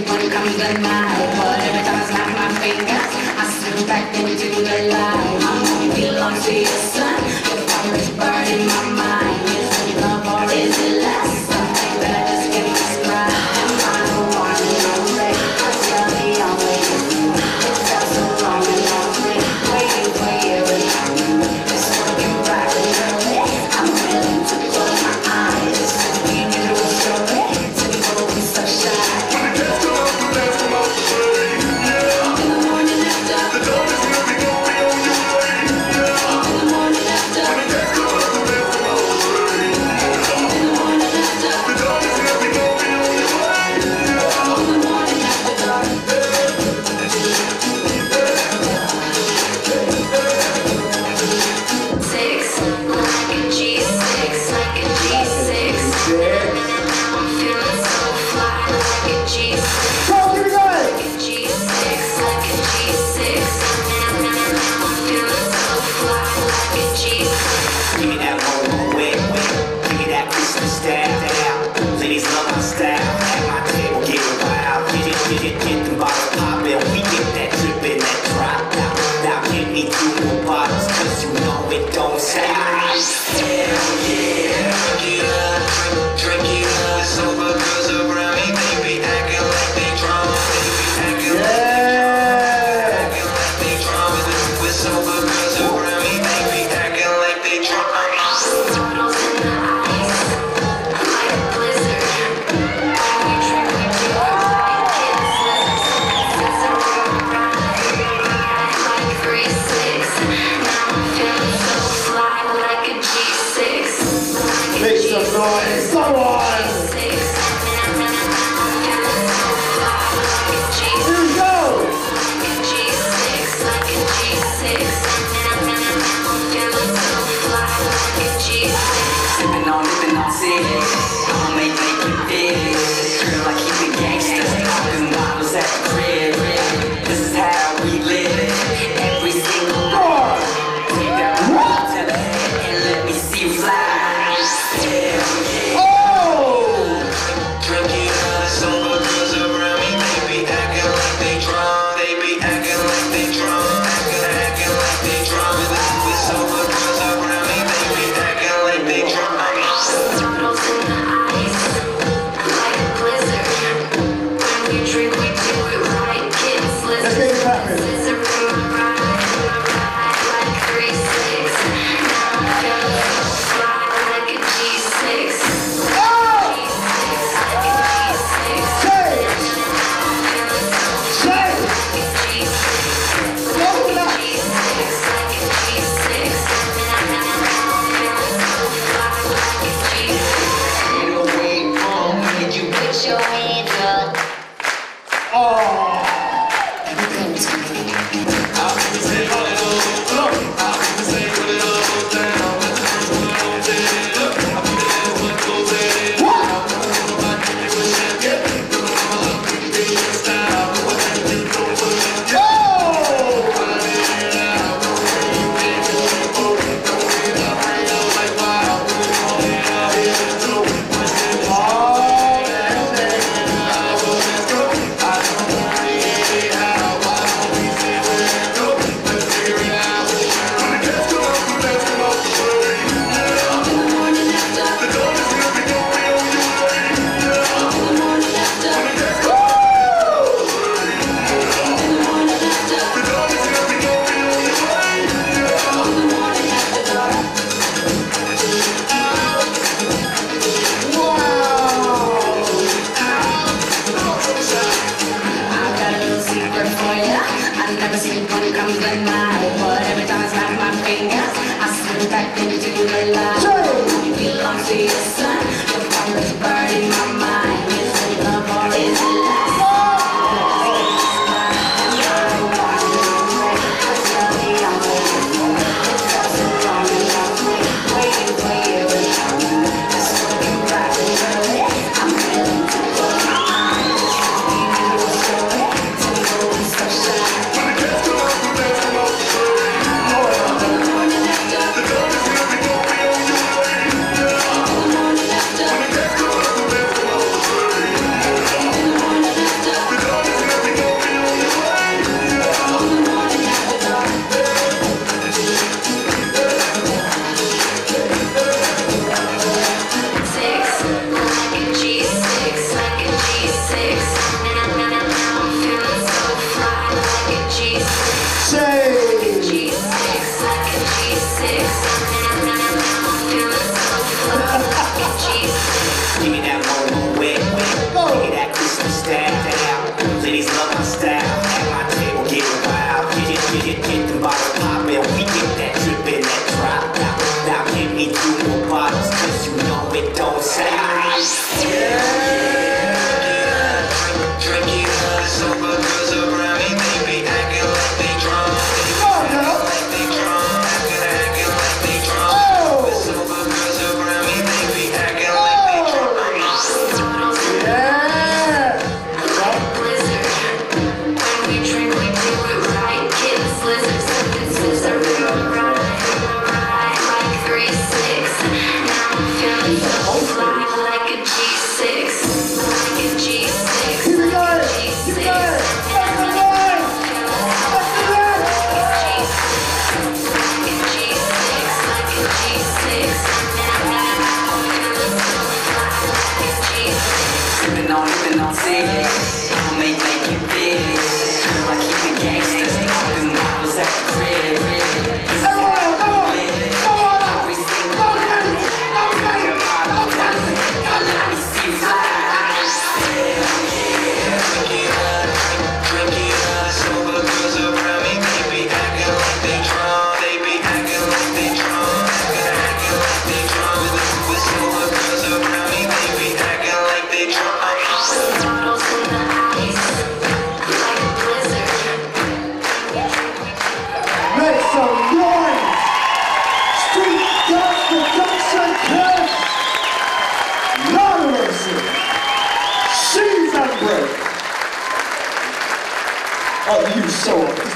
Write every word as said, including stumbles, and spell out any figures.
one comes to mind. But every time I snap my fingers, I slip back into the light. I'm gonna belong to your son. Your fire is burning my mind. Is it love or is it lust? Something that I just can't describe. I don't want to know it. Tell me I'm waiting. It felt so long and lonely, waiting for you and I. It's looking bright and early. I'm willing to close my eyes. It's just being a little story. Simple and so shy. Ladies love my style. At my table, get wild. Get it, get it, get the bottles poppin'. We get that drippin', that drop. Now, now give me two more bottles, cause you know it don't stop. Oh, you so